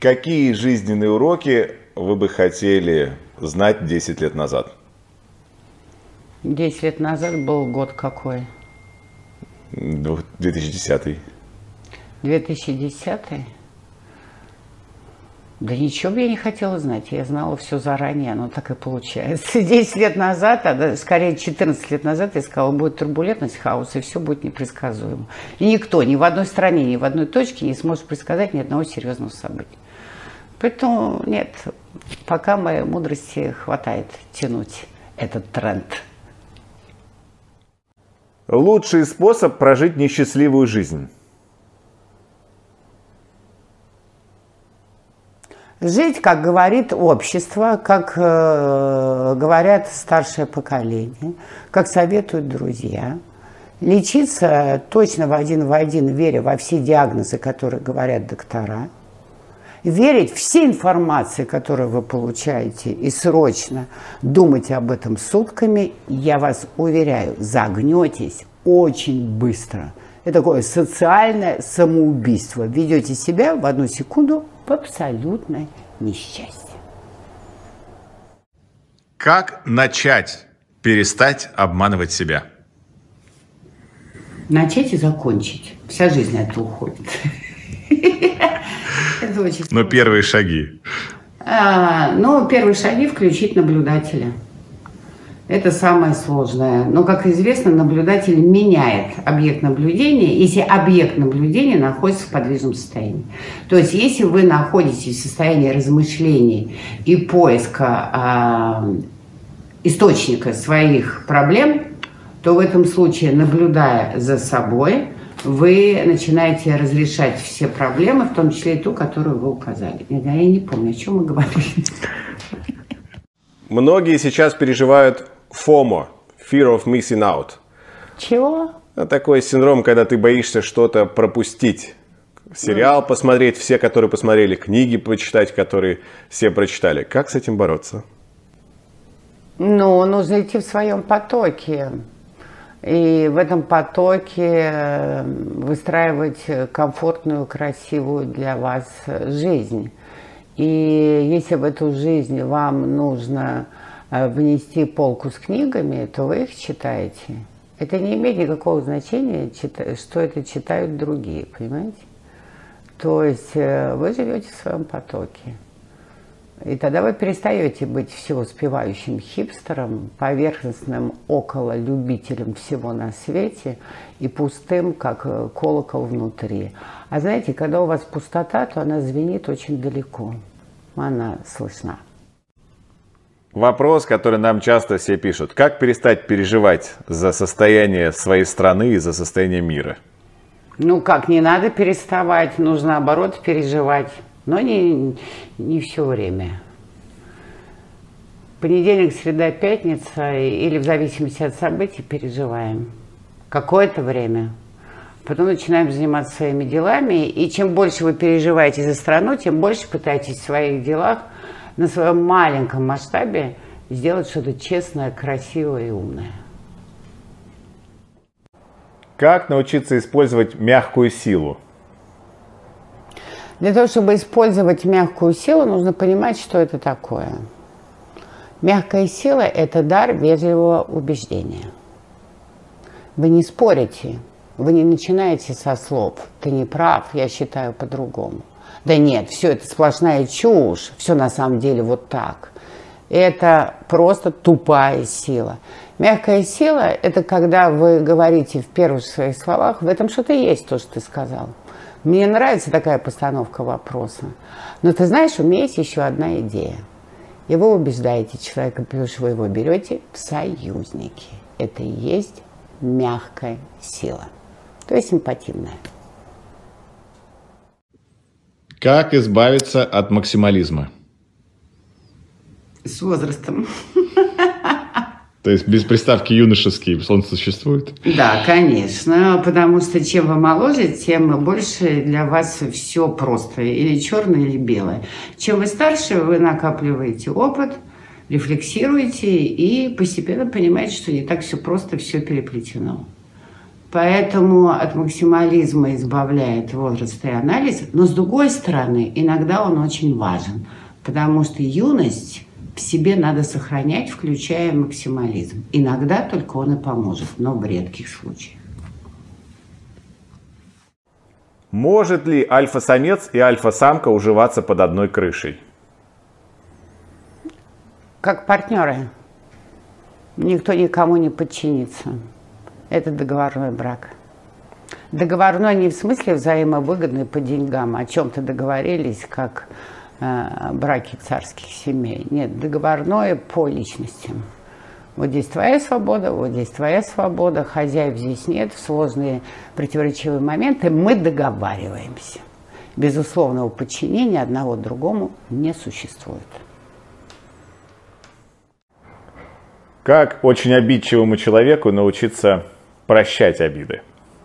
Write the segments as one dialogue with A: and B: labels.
A: Какие жизненные уроки вы бы хотели знать 10 лет назад?
B: 10 лет назад был год какой?
A: 2010.
B: 2010? Да ничего бы я не хотела знать, я знала все заранее, оно так и получается. 10 лет назад, скорее 14 лет назад я сказала, будет турбулентность, хаос, и все будет непредсказуемо. И никто ни в одной стране, ни в одной точке не сможет предсказать ни одного серьезного события. Поэтому нет, пока моей мудрости хватает тянуть этот тренд.
A: Лучший способ прожить несчастливую жизнь?
B: Жить, как говорит общество, как говорят старшее поколение, как советуют друзья. Лечиться точно в один, веря во все диагнозы, которые говорят доктора. Верить всей информации, которую вы получаете, и срочно думать об этом сутками, я вас уверяю, загнетесь очень быстро. Это такое социальное самоубийство. Ведете себя в одну секунду в абсолютное несчастье.
A: Как начать перестать обманывать себя?
B: Начать и закончить. Вся жизнь на это уходит.
A: Но первые шаги.
B: Первые шаги включить наблюдателя. Это самое сложное. Но, как известно, наблюдатель меняет объект наблюдения, если объект наблюдения находится в подвижном состоянии. То есть, если вы находитесь в состоянии размышлений и поиска источника своих проблем, то в этом случае, наблюдая за собой, вы начинаете разрешать все проблемы, в том числе и ту, которую вы указали. Я не помню, о чем мы говорили.
A: Многие сейчас переживают FOMO, Fear of Missing Out.
B: Чего?
A: Такой синдром, когда ты боишься что-то пропустить. Сериал посмотреть, все, которые посмотрели, книги почитать, которые все прочитали. Как с этим бороться?
B: Нужно идти в своем потоке. И в этом потоке выстраивать комфортную, красивую для вас жизнь. И если в эту жизнь вам нужно внести полку с книгами, то вы их читаете. Это не имеет никакого значения, что это читают другие, понимаете? То есть вы живете в своем потоке. И тогда вы перестаете быть всеуспевающим хипстером, поверхностным окололюбителем всего на свете и пустым, как колокол внутри. А знаете, когда у вас пустота, то она звенит очень далеко. Она слышна.
A: Вопрос, который нам часто все пишут. Как перестать переживать за состояние своей страны и за состояние мира?
B: Не надо переставать, нужно, наоборот, переживать. Но не все время. Понедельник, среда, пятница, или в зависимости от событий переживаем. Какое-то время. Потом начинаем заниматься своими делами. И чем больше вы переживаете за страну, тем больше пытаетесь в своих делах на своем маленьком масштабе сделать что-то честное, красивое и умное.
A: Как научиться использовать мягкую силу?
B: Для того, чтобы использовать мягкую силу, нужно понимать, что это такое. Мягкая сила – это дар вежливого убеждения. Вы не спорите, вы не начинаете со слов «ты не прав, я считаю по-другому». Да нет, все это сплошная чушь, все на самом деле вот так. Это просто тупая сила. Мягкая сила – это когда вы говорите в первых своих словах, в этом что-то есть, то, что ты сказал. Мне нравится такая постановка вопроса. Но ты знаешь, у меня есть еще одна идея. И вы убеждаете человека, потому что вы его берете в союзники. Это и есть мягкая сила. То есть симпативная.
A: Как избавиться от максимализма?
B: С возрастом.
A: То есть без приставки юношеский он существует?
B: Да, конечно, потому что чем вы моложе, тем больше для вас все просто, или черное, или белое. Чем вы старше, вы накапливаете опыт, рефлексируете и постепенно понимаете, что не так все просто, все переплетено. Поэтому от максимализма избавляет возраст и анализ. Но с другой стороны, иногда он очень важен, потому что юность в себе надо сохранять, включая максимализм. Иногда только он и поможет, но в редких случаях.
A: Может ли альфа-самец и альфа-самка уживаться под одной крышей?
B: Как партнеры. Никто никому не подчинится. Это договорной брак. Договорной не в смысле взаимовыгодный по деньгам, о чем-то договорились, как браки царских семей. Нет, договорное по личностям. Вот здесь твоя свобода, вот здесь твоя свобода, хозяев здесь нет, в сложные противоречивые моменты мы договариваемся. Безусловного подчинения одного другому не существует.
A: Как очень обидчивому человеку научиться прощать обиды?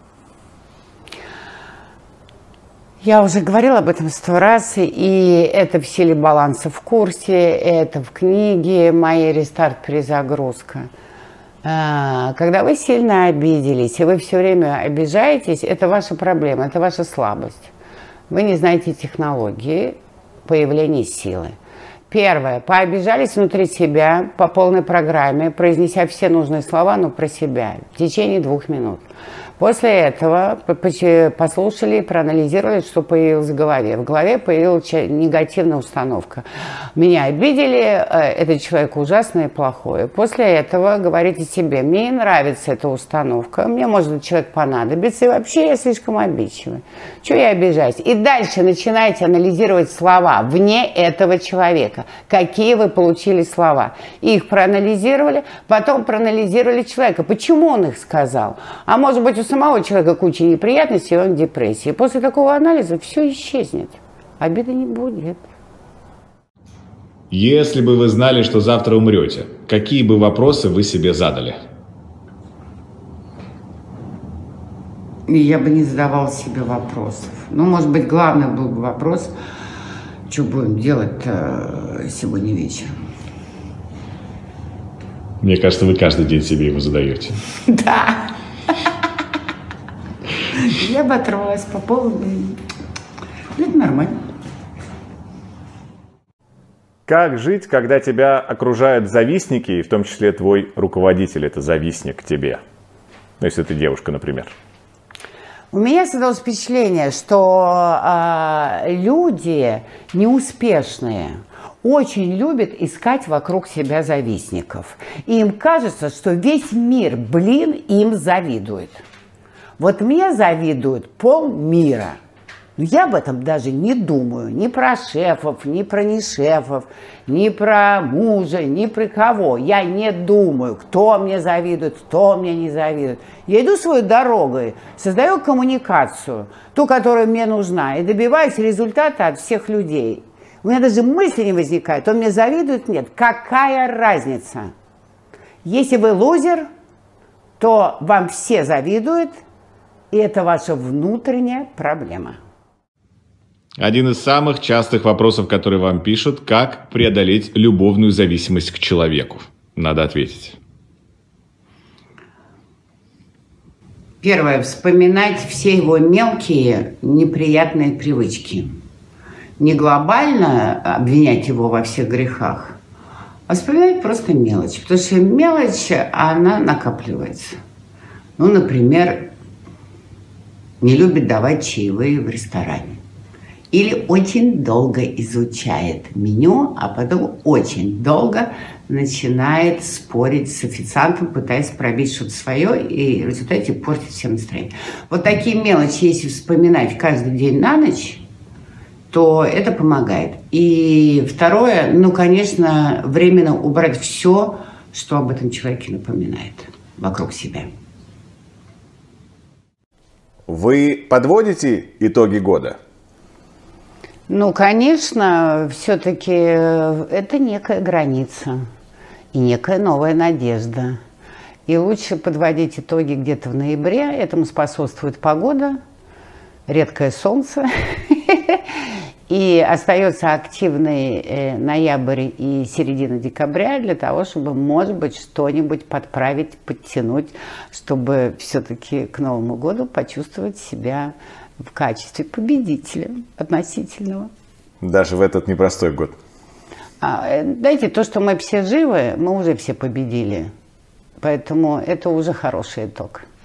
B: Я уже говорила об этом 100 раз, и это в силе баланса в курсе, это в книге моей «Рестарт. Перезагрузка». Когда вы сильно обиделись, и вы все время обижаетесь, это ваша проблема, это ваша слабость. Вы не знаете технологии появления силы. Первое. Пообижались внутри себя по полной программе, произнеся все нужные слова, но про себя, в течение 2 минут. После этого послушали, проанализировали, что появилось в голове. В голове появилась негативная установка. Меня обидели, этот человек ужасный и плохой. После этого говорите себе, мне не нравится эта установка, мне, может, этот человек понадобится, и вообще я слишком обидчивый. Чего я обижаюсь? И дальше начинаете анализировать слова вне этого человека. Какие вы получили слова. Их проанализировали, потом проанализировали человека. Почему он их сказал? А может быть, у самого человека куча неприятностей, и он в депрессии. После такого анализа все исчезнет. Обиды не будет.
C: Если бы вы знали, что завтра умрете, какие бы вопросы вы себе задали?
B: Я бы не задавал себе вопросов. Ну, может быть, главный был бы вопрос, что будем делать сегодня вечером.
C: Мне кажется, вы каждый день себе его задаете.
B: Да. Я оботралась по поводу... Это нормально.
A: Как жить, когда тебя окружают завистники, и в том числе твой руководитель – это завистник к тебе? Ну, если ты девушка, например.
B: У меня создалось впечатление, что люди неуспешные очень любят искать вокруг себя завистников. И им кажется, что весь мир, им завидует. Вот мне завидует полмира. Но я об этом даже не думаю. Ни про шефов, ни про не шефов, ни про мужа, ни про кого. Я не думаю, кто мне завидует, кто мне не завидует. Я иду своей дорогой, создаю коммуникацию, ту, которая мне нужна, и добиваюсь результата от всех людей. У меня даже мысли не возникает, он мне завидует, нет. Какая разница? Если вы лузер, то вам все завидуют, и это ваша внутренняя проблема.
C: Один из самых частых вопросов, которые вам пишут, как преодолеть любовную зависимость к человеку. Надо ответить.
B: Первое. Вспоминать все его мелкие неприятные привычки. Не глобально обвинять его во всех грехах, а вспоминать просто мелочь. Потому что мелочь, она накапливается. Ну, например, не любит давать чаевые в ресторане. Или очень долго изучает меню, а потом очень долго начинает спорить с официантом, пытаясь пробить что-то свое, и в результате портит всем настроение. Вот такие мелочи, если вспоминать каждый день на ночь, то это помогает. И второе, ну, конечно, временно убрать все, что об этом человеке напоминает вокруг себя.
A: Вы подводите итоги года?
B: Ну, конечно, все-таки это некая граница и некая новая надежда. И лучше подводить итоги где-то в ноябре. Этому способствует погода, редкое солнце И остается активный ноябрь и середина декабря для того, чтобы, может быть, что-нибудь подправить, подтянуть, чтобы все-таки к Новому году почувствовать себя в качестве победителя относительного.
A: Даже в этот непростой год.
B: Знаете, то, что мы все живы, мы уже все победили. Поэтому это уже хороший итог.